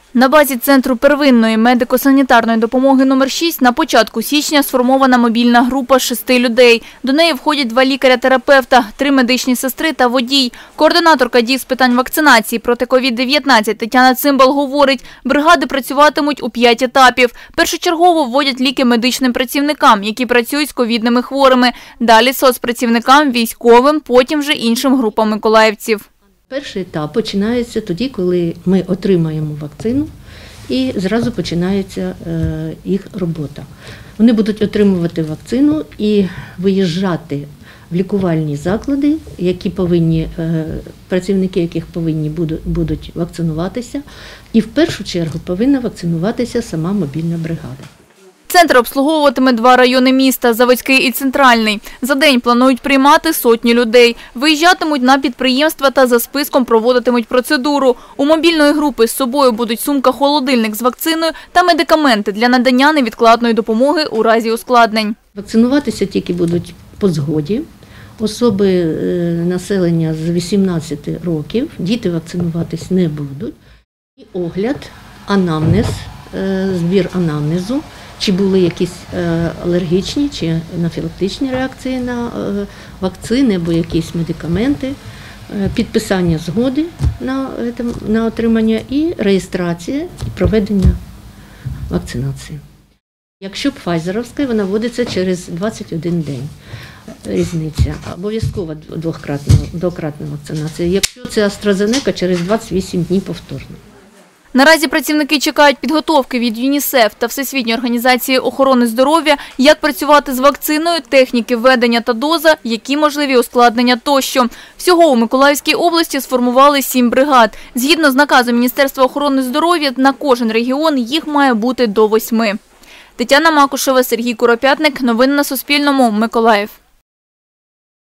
На базі Центру первинної медико-санітарної допомоги номер 6 на початку січня сформована мобільна група з 6 людей. До неї входять 2 лікаря-терапевта, 3 медичні сестри та водій. Координаторка дій з питань вакцинації проти COVID-19 Тетяна Цимбал говорить, бригади працюватимуть у 5 етапів. Першочергово вводять ліки медичним працівникам, які працюють з ковідними хворими. Далі соцпрацівникам, військовим, потім вже іншим групам миколаївців. Перший етап починається тоді, коли ми отримаємо вакцину і зразу починається їх робота. Вони будуть отримувати вакцину і виїжджати в лікувальні заклади, працівники яких повинні будуть вакцинуватися. І в першу чергу повинна вакцинуватися сама мобільна бригада. Центр обслуговуватиме 2 райони міста – Заводський і Центральний. За день планують приймати сотні людей. Виїжджатимуть на підприємства та за списком проводитимуть процедуру. У мобільної групи з собою будуть сумка-холодильник з вакциною та медикаменти для надання невідкладної допомоги у разі ускладнень. Вакцинуватися тільки будуть по згоді. Особи населення з 18 років, діти вакцинуватись не будуть. І огляд, анамнез, збір анамнезу. Чи були якісь алергічні чи анафілактичні реакції на вакцини або якісь медикаменти, підписання згоди на отримання і реєстрація і проведення вакцинації. Якщо пфайзеровська, вона вводиться через 21 день. Різниця. Обов'язково двократна вакцинація. Якщо це AstraZeneca, через 28 днів повторно. Наразі працівники чекають підготовки від ЮНІСЕФ та Всесвітньої організації охорони здоров'я, як працювати з вакциною, техніки введення та доза, які можливі ускладнення тощо. Всього у Миколаївській області сформували 7 бригад. Згідно з наказом Міністерства охорони здоров'я, на кожен регіон їх має бути до 8. Тетяна Макушева, Сергій Куропятник. Новини на Суспільному. Миколаїв.